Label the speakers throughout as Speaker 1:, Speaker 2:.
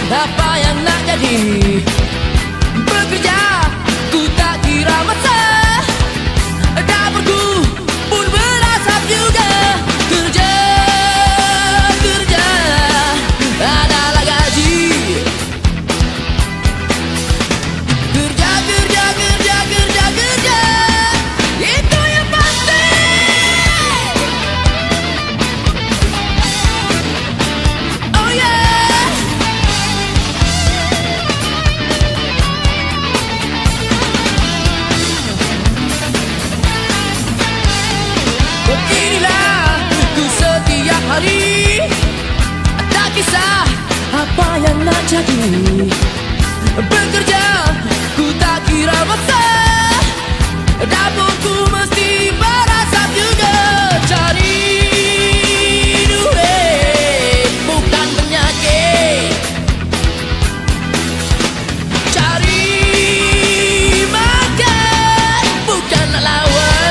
Speaker 1: apa yang nak jadi. Bekerja, ku tak kira masa. Dapurku pun berasap juga. Kerja, kerja, adalah gaji. Kerja, kerja, kerja, kerja, kerja, itu yang pasti. Oh yeah. Beginilah ku setiap hari, tak kisah apa yang nak jadi. Bekerja, ku tak kira masa. Dapurku mesti berasap juga. Cari duit bukan penyakit. Cari makan bukan lawan.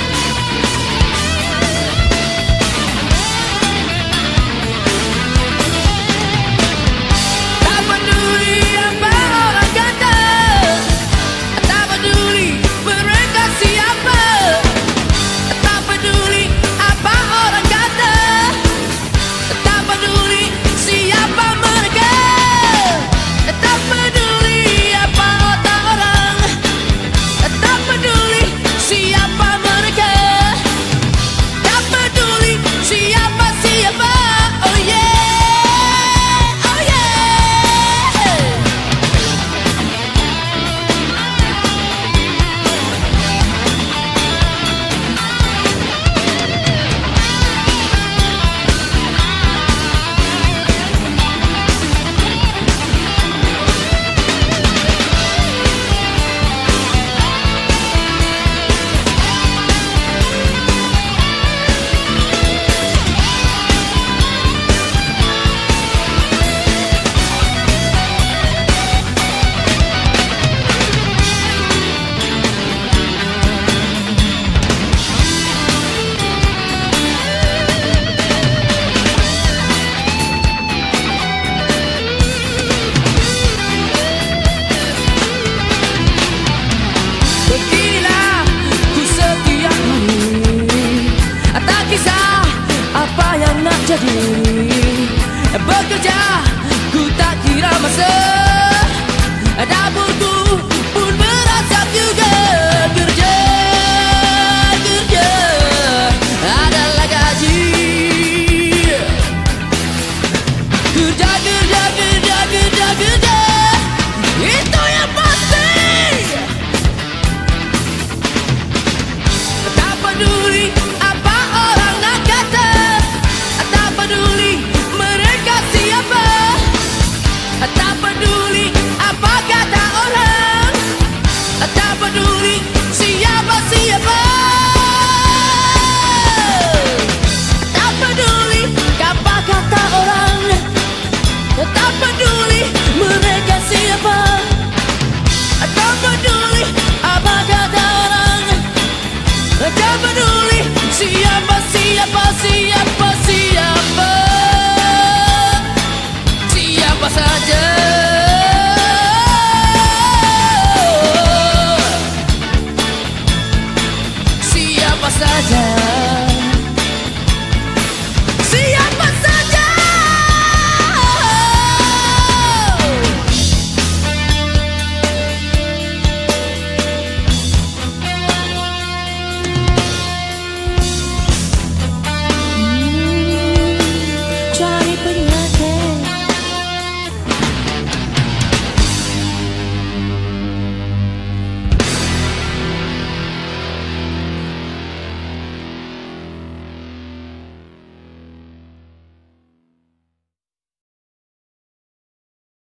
Speaker 1: Tak peduli apa orang kata, tak peduli mereka siapa. Tak peduli apa orang kata, tak peduli siapa mereka. Tak peduli apa otak orang, tak peduli siapa mereka. Tak peduli siapa. Oh yeah, oh yeah. Beginilah ku setiap hari, tak kisah apa yang nak jadi. Bekerja, ku tak kira masa. Dapurku pun berasap juga. Kerja, kerja, adalah gaji. Kerja, kerja, kerja, kerja, kerja, itu yang pasti. Tak peduli apa orang nak kata, tak peduli mereka siapa. Tak peduli apa kata orang, tak peduli siapa. Tak peduli apa kata orang, tak peduli mereka siapa. Tak peduli apa kata orang, tak peduli siapa.